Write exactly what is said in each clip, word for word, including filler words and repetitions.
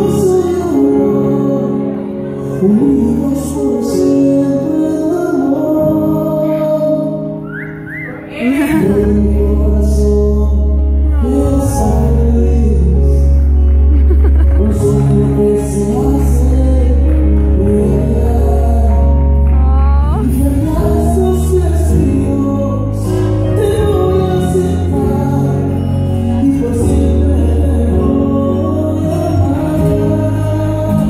Unidos por siempre el amor de mi corazón piensa feliz, un sueño que se hace realidad. Y frente a estos testigos te voy a aceptar y por siempre te voy a amar.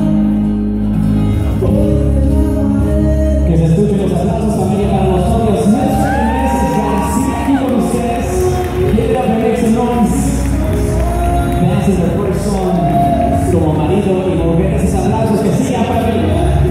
Que se escuchen los aplausos también para los novios. Nuestro Meneses García aquí con ustedes. Give up and make some noise. Dancing the first song como marido y mujer. Esos aplausos que sigan para mí.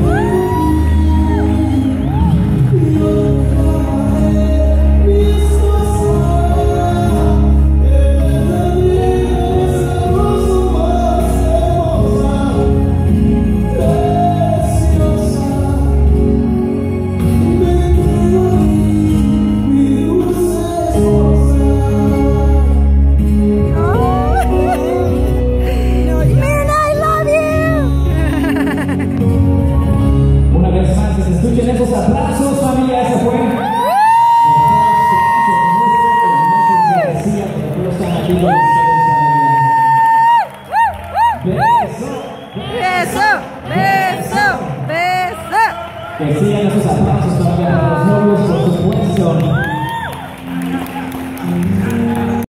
Escuchen esos aplausos, familia, ese fue García, porque están aquí con ustedes, Beso, beso, beso. que sigan esos aplausos también para los novios, por supuesto.